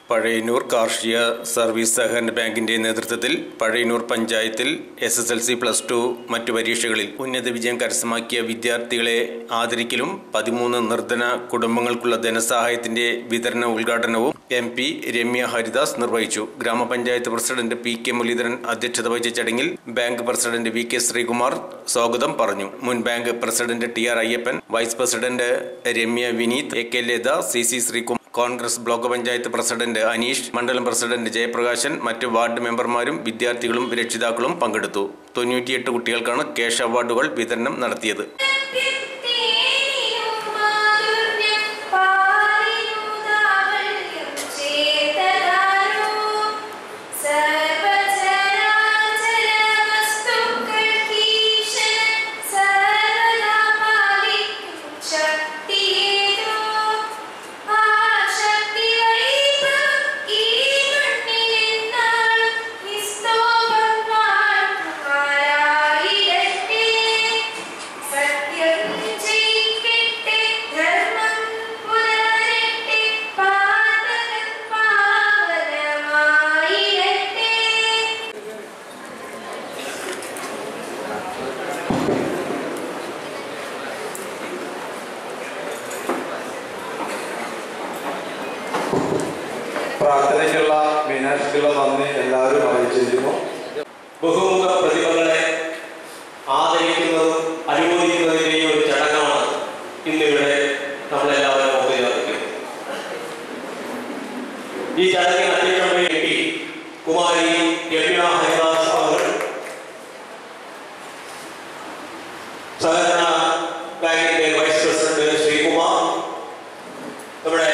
പഴയന്നൂർ കാർഷിക സർവീസ് സഹകരണ ബാങ്കിന്റെ നേതൃത്വത്തിൽ പഴയന്നൂർ പഞ്ചായത്തിൽ SSLC +2 മറ്റു പരീക്ഷകളിൽ ഉന്നത വിജയം കരസ്ഥമാക്കിയ വിദ്യാർത്ഥികളെ ആദരിക്കലും 13 നിർധന കുടുംബങ്ങൾക്കുള്ള ധനസഹായത്തിന്റെ വിതരണ ഉദ്ഘാടനവും MP രമ്യ ഹരിദാസ് നിർവഹിച്ചു. ഗ്രാമപഞ്ചായത്ത് പ്രസിഡന്റ് PK മുരളീധരൻ അധ്യക്ഷത വഹിച്ച ചടങ്ങിൽ ബാങ്ക് പ്രസിഡന്റ് VK ശ്രീകുമാർ സ്വാഗതം പറഞ്ഞു. മുൻ bank president TR Ayyappan, vice president Ramya Vineeth, AK Latha, CC Sreekumar, Congress block panchayat president Aneesh, മണ്ഡലം പ്രസിഡന്റ് ജയപ്രകാശൻ, മറ്റ് വാർഡ് മെമ്പർമാരും വിദ്യാർത്ഥികളും രക്ഷിതാക്കളും പങ്കെടുത്തു. 98 കുട്ടികൾക്കാണ് ക്യാഷ് അവാർഡുകൾ വിതരണം നടത്തിയത്. പ്രാർത്ഥനയ്ക്കുള്ള മീനാക്ഷിക്കുള്ള നന്ദി എല്ലാവരും അറിയിച്ചിരിക്കുന്നു. ബഹുമുഖ പ്രതിഭകളെ ആദരിക്കുന്നതും അനുമോദിക്കുന്നതിൻ്റെയും ഒരു ചടങ്ങാണ് ഇന്നിവിടെ നമ്മളെല്ലാവരും ഒത്തുചേർക്കുന്നത്. ഈ ചടങ്ങിന് അധ്യക്ഷം വേണ്ടി കുമാരി രമ്യ ഹരിദാസ് അവർ, സഹകരണ ബാങ്കിന്റെ വൈസ് പ്രസിഡന്റ് ശ്രീകുമാർ, നമ്മുടെ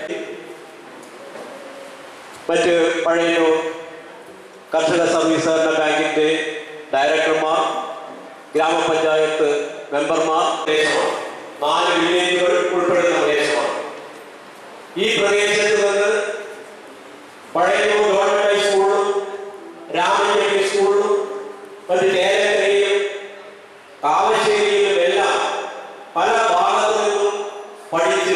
മറ്റ് പഴയന്നൂർ കർഷക സർവീസ് സഹകരണ ബാങ്കിന്റെ ഡയറക്ടർമാർ, ഗ്രാമപഞ്ചായത്ത് മെമ്പർമാർ, 4 വില്ലേജുകൾ ഉൾപ്പെടുന്ന പ്രദേശമാണ്. ഈ പ്രദേശത്ത് നിന്ന് പഴയന്നൂർ ഗവൺമെന്റ് ഹൈസ്കൂളും രാമഞ്ചേരി സ്കൂളും മറ്റ് ചേലക്കരയിലും കാവശ്ശേരിയിലും എല്ലാം പല ഭാഗത്തു നിന്നും പഠിച്ച്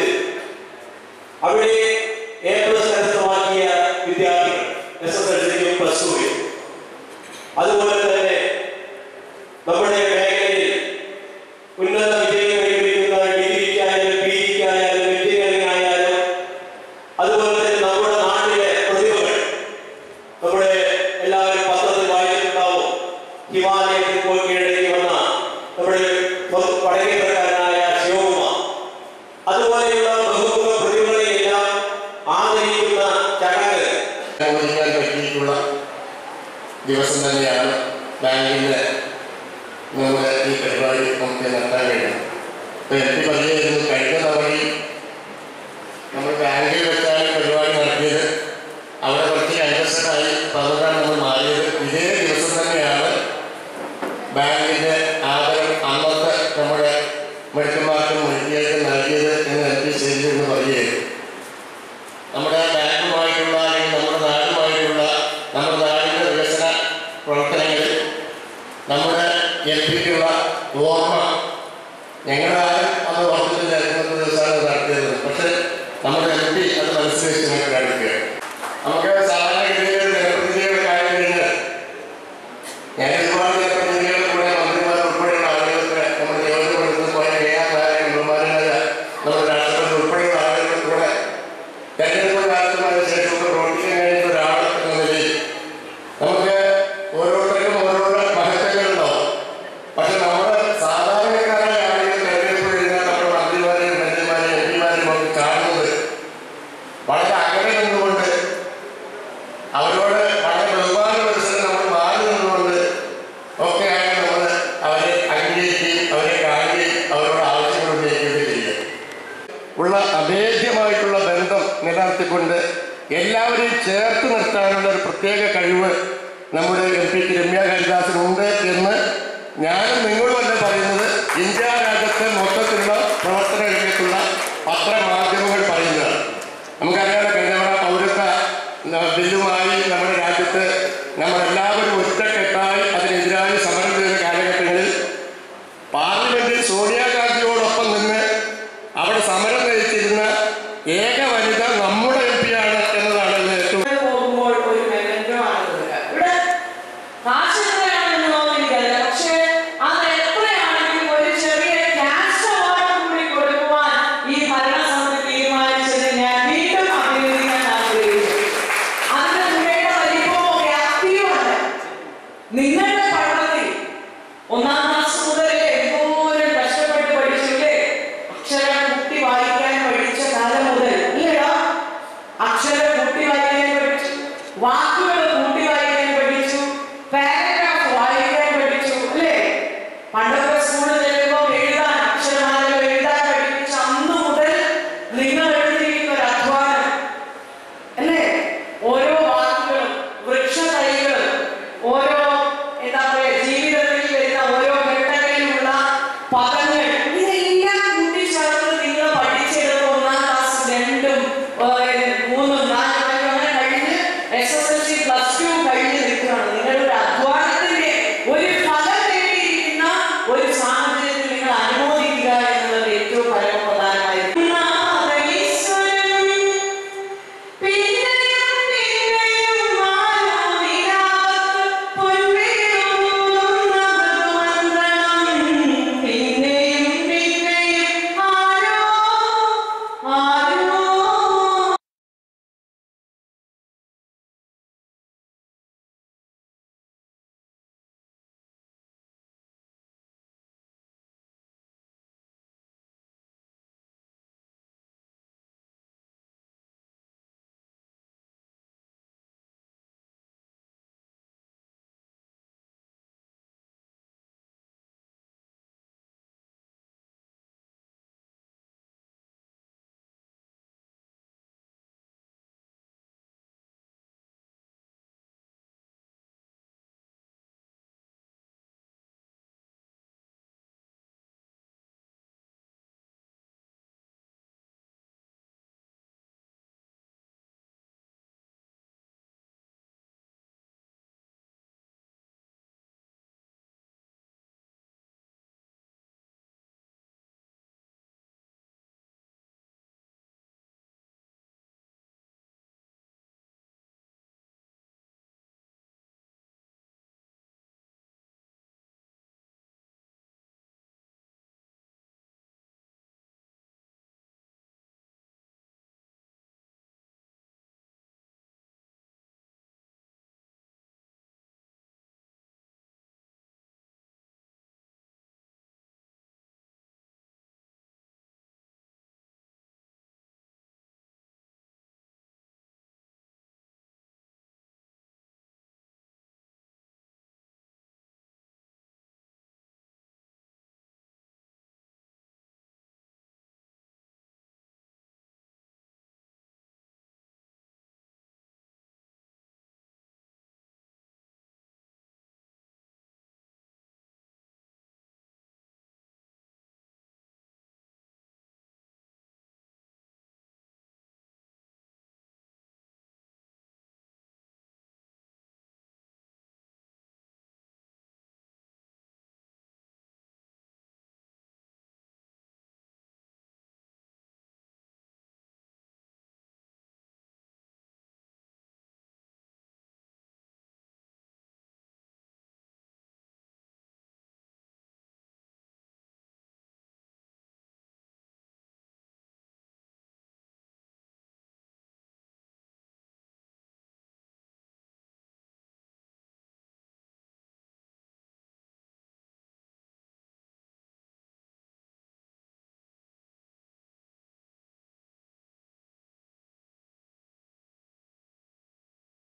അവിടെ A+ കരസ്ഥമാക്കിയ വിദ്യാർത്ഥികൾ SSLC +2. അതുപോലെ തന്നെ നമ്മുടെ മേഖലയിൽ ഉന്നത വിജയം കൈവരിക്കുന്ന ഡിഗ്രിക്കായാലും PGക്കായാലും എഞ്ചിനീയറിംഗ് ആയാലും, അതുപോലെ തന്നെ നമ്മുടെ നാട്ടിലെ പ്രതിഭകൾ, നമ്മുടെ എല്ലാവരും പത്രത്തിൽ വായിച്ചിട്ടുണ്ടാവും, ഹിമാലയത്തിൽ പോയി കീഴടങ്ങി വന്ന നമ്മുടെ പടകേന്ദ്രക്കാരനായ ശിവകുമാർ, അതുപോലെയുള്ള ബഹുമുഖ പ്രതിഭകളെയെല്ലാം ആദരിക്കുന്ന ചടങ്ങ് അനുവദിക്കാൻ പറ്റിയിട്ടുള്ള ദിവസം തന്നെയാണ് ബാങ്കിൻ്റെ നമ്മുടെ ഈ പരിപാടി നമുക്ക് നടത്താൻ കഴിയുന്നത്. ഇപ്പോൾ MP പറഞ്ഞിരുന്നു, കഴിഞ്ഞ തവണയും നമ്മൾ ബാങ്കിൽ വെച്ചാണ് പരിപാടി നടത്തിയത്. അവിടെ കുറച്ച് അഡ്ജസ്റ്റഡായി പറഞ്ഞാണ് നമ്മൾ മാറിയത്. ഇതേ ദിവസം തന്നെയാണ് ബാങ്കിൻ്റെ ആദരം അന്നത്തെ നമ്മുടെ മെഡിക്കന്മാർക്കും മെഡിക്കൽക്കും നൽകിയത് എന്ന് MP ചെയ്തിരുന്നു പറയുകയായിരുന്നു. നമ്മുടെ ബാങ്കുമായിട്ടുള്ള അല്ലെങ്കിൽ നമ്മുടെ നാടുമായിട്ടുള്ള നമ്മുടെ നാടിൻ്റെ വികസന പ്രവർത്തനങ്ങളിൽ നമ്മുടെ MPക്കുള്ള ഓർമ്മ ഞങ്ങളാരും അത് ഓർമ്മത്തിൽ നടക്കുന്ന ദിവസമാണ് നടത്തിയത്. പക്ഷെ നമ്മുടെ MP അത് മനസ്സിൽ വെച്ച് കാണിക്കുകയാണ്. നമുക്ക് സാധാരണഗതിയിൽ ജനപ്രതിനിധികളുടെ കാര്യം കഴിഞ്ഞാൽ ഞാൻ ഒരുപാട് ജനപ്രതിനിധികളെ കൂടെ മന്ത്രിമാർ ഉൾപ്പെടെയുള്ള ആളുകൾക്ക് നമ്മുടെ നിയോജകമണ്ഡലത്തിൽ പോയ മെമ്പർമാരായ നമ്മുടെ രാഷ്ട്രപതി ഉൾപ്പെടെയുള്ള ആളുകൾക്ക് കൂടെ തെരഞ്ഞെടുപ്പ് കാലത്തുമായ ശേഷം പ്രവർത്തിക്കാൻ കഴിയുന്ന ഒരാൾ എന്ന നിലയിൽ നമുക്ക് ഓരോരുത്തർക്കും ഓരോരോ മഹത്വങ്ങളുണ്ടാവും. പക്ഷെ നമ്മൾ സാധാരണക്കാരായ ആളുകൾ തെരഞ്ഞെടുപ്പ് കഴിഞ്ഞാൽ നമ്മുടെ മന്ത്രിമാരെയും മന്ത്രിമാരെയും MPമാരെയും ഒക്കെ കാണുന്നത് വളരെ അകലെ നിന്നുകൊണ്ട് അവരോട് വളരെ ബഹുമാന മനസ്സിൽ നമ്മൾ മാറി നിന്നുകൊണ്ട് ഒക്കെയാണ് നമ്മൾ അവരെ അംഗീകരിക്കുകയും അവരെ കാണുകയും അവരോട് ആവശ്യങ്ങൾ ഉന്നയിക്കുകയും ചെയ്യുക. ഉള്ള അഭേദ്യമായിട്ടുള്ള ബന്ധം നിലനിർത്തിക്കൊണ്ട് എല്ലാവരെയും ചേർത്ത് നിർത്താനുള്ള ഒരു പ്രത്യേക കഴിവ് നമ്മുടെ MP രമ്യ ഹരിദാസിനുണ്ട് എന്ന് ഞാനും നിങ്ങളുമല്ല പറയുന്നത്, ഇന്ത്യ രാജ്യത്തെ മൊത്തത്തിലുള്ള പ്രവർത്തന രംഗത്തുള്ള പത്രമാധ്യമങ്ങൾ പറയുന്നതാണ്. നമുക്കറിയാം, കഴിഞ്ഞ പൗരത്വ ബില്ലുമായി നമ്മുടെ രാജ്യത്ത് നമ്മളെല്ലാവരും ഒറ്റക്കെട്ടായി അതിനെതിരായി സമരം ചെയ്ത കാലഘട്ടങ്ങളിൽ പാർലമെന്റിൽ സോണിയാഗാന്ധിയോടൊപ്പം നിന്ന് അവിടെ സമരം നയിച്ചിരുന്ന ഏക വനിത നമ്മുടെ MP ആണ് എന്നതാണ് വാക്കുകൾ